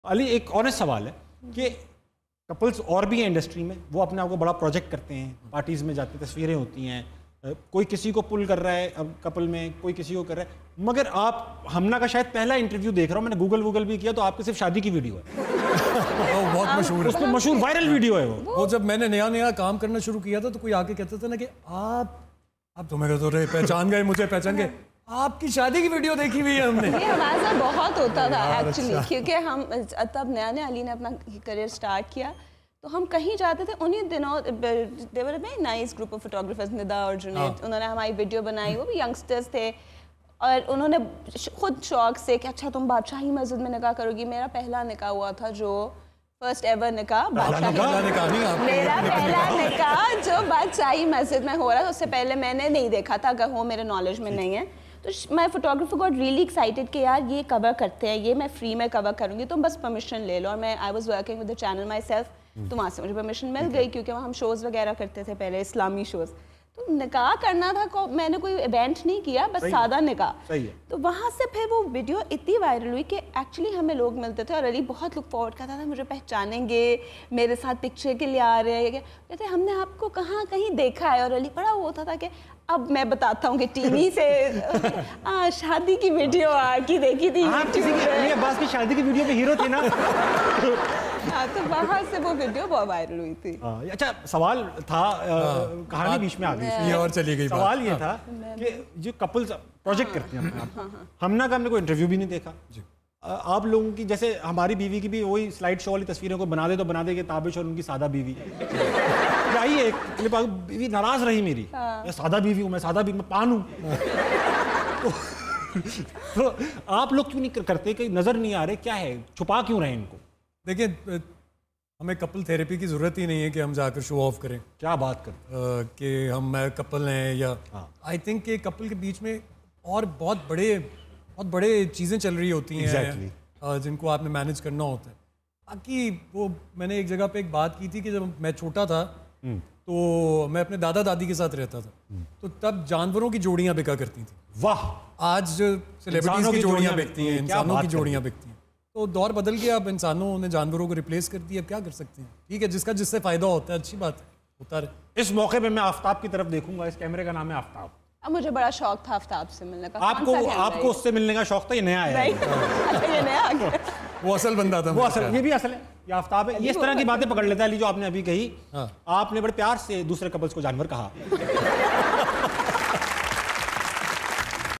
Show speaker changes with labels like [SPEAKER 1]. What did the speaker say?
[SPEAKER 1] علی ایک آنیسٹ سوال ہے کہ کپلز اور بھی ہیں انڈسٹری میں, وہ اپنے آپ کو بڑا پروجیکٹ کرتے ہیں, پارٹیز میں جاتے ہیں, تصویریں ہوتی ہیں, کوئی کسی کو پل کر رہا ہے اب کپل میں, کوئی کسی کو کر رہا ہے, مگر آپ ہمنا کا شاید پہلا انٹرویو دیکھ رہا ہوں, میں نے گوگل بھی کیا تو آپ کے صرف شادی کی ویڈیو ہے.
[SPEAKER 2] بہت مشہور ہے,
[SPEAKER 1] اس پہ مشہور وائرل ویڈیو ہے
[SPEAKER 2] وہ. جب میں نے نیا کام کرنا شروع کیا تھا تو کوئی آ کے کہتا تھا نا کہ آپ تو میں کہتا رہے پہچان گئے مجھے, پہچان گئے, آپ کی شادی کی ویڈیو دیکھی ہوئی ہے ہم نے.
[SPEAKER 3] یہ ہمارے ساتھ بہت ہوتا تھا ایکچولی, کیونکہ ہم تب نیا علی نے اپنا کریئر سٹارٹ کیا تو ہم کہیں جاتے تھے انہیں دنوں. They were a very nice group of photographers, Nida اور جنید, انہوں نے ہماری ویڈیو بنائی, وہ بھی ینگسٹرز تھے, اور انہوں نے خود شوق سے کہ اچھا تم بادشاہی مسجد میں نکاح کرو گی. میرا پہلا نکاح ہوا تھا جو فرسٹ ایور نکاح, میرا پہلا نکاح جو بادشاہی مسجد میں ہو رہا تھا. اس سے پہلے میں نے نہیں دیکھا تھا, اگر ہو میرے نالج میں نہیں ہے. تو میں فوٹوگرافر گاٹ ریئلی ایکسائٹیڈ کہ یار یہ کور کرتے ہیں, یہ میں فری میں کور کروں گی, تم بس پرمیشن لے لو. اور میں I was working with the channel myself, تو وہاں سے مجھے پرمیشن مل گئی کیونکہ وہاں ہم شوز وغیرہ کرتے تھے پہلے, اسلامی شوز. تو نکاح کرنا تھا, میں نے کوئی ایونٹ نہیں کیا, بس سادہ نکاح. تو وہاں سے پھر وہ ویڈیو اتنی وائرل ہوئی کہ ایکچولی ہمیں لوگ ملتے تھے, اور علی بہت لک فارورڈ کرتا تھا مجھے پہچانیں گے, میرے ساتھ پکچر کے لیے آ رہے ہیں, کہتے ہم نے آپ کو کہاں کہیں دیکھا ہے. اور علی بڑا وہ ہوتا تھا کہ اب میں بتاتا ہوں کہ ٹی وی سے شادی کی ویڈیو آ کی دیکھی تھی,
[SPEAKER 1] عباس کی شادی کی ویڈیو میں ہیرو تھے نا.
[SPEAKER 3] تو وہاں سے وہ ویڈیو بہت وائرل ہوئی تھی.
[SPEAKER 1] اچھا سوال تھا, کہانی بیچ میں آ گئی اور چلی گئی. سوال یہ تھا کہ جو کپلز پروجیکٹ کرتے ہیں اپنے آپ, ہمنا کا ہم نے کوئی انٹرویو بھی نہیں دیکھا. آپ لوگوں کی جیسے ہماری بیوی کی بھی وہی سلائڈ شو والی تصویریں کو بنا دے تو بنا دے کہ تابش اور ان کی سادہ بیوی. آئی ایک کلپ, بیوی ناراض رہی میری, میں سادہ بیوی ہوں, میں سادہ بیوی, میں پان ہوں. تو آپ لوگ کیوں نہیں کرتے کہ نظر نہیں آ رہے, کیا ہے, چھپا کیوں رہے ان کو؟
[SPEAKER 2] دیکھیں ہمیں کپل تھیراپی کی ضرورت ہی نہیں ہے کہ ہم جا کر شو آف کریں.
[SPEAKER 1] کیا بات کریں
[SPEAKER 2] کہ ہم کپل ہیں, یا آئی تھنک کہ کپل کے بیچ میں اور بہت بڑے چیزیں چل رہی ہوتی ہیں جن کو آپ نے مینیج کرنا ہوتا ہے. باقی وہ میں نے ایک جگہ پہ ایک بات کی تھی کہ جب میں چھوٹا تھا تو میں اپنے دادا دادی کے ساتھ رہتا تھا, تو تب جانوروں کی جوڑیاں بکا کرتی تھیں.
[SPEAKER 1] واہ,
[SPEAKER 2] آج سیلیبریٹیز کی جوڑیاں بکتی ہیں, انسانوں کی جوڑیاں بکتی ہیں. تو دور بدل گیا, اب انسانوں نے جانوروں کو ریپلیس کر دیا, اب کیا کر سکتے ہیں. ٹھیک ہے, جس سے فائدہ ہوتا ہے اچھی بات ہے, ہوتا رہے.
[SPEAKER 1] اس موقع پہ میں آفتاب کی طرف دیکھوں گا, اس کیمرے کا نام ہے آفتاب.
[SPEAKER 3] اب مجھے بڑا شوق تھا آفتاب سے ملنے کا.
[SPEAKER 1] آپ کو اس سے ملنے کا شوق تھا, یہ نیا ہے.
[SPEAKER 3] یہ نیا آ گیا,
[SPEAKER 2] وہ اصل بندہ تھا.
[SPEAKER 1] وہ اصل, یہ بھی اصل ہے, یہ آفتاب ہے. یہ اس طرح کی باتیں پکڑ لیتا ہے علی جو آپ نے ابھی کہی. آپ نے بڑے پیار سے دوسرے کپلز کو جانور کہا.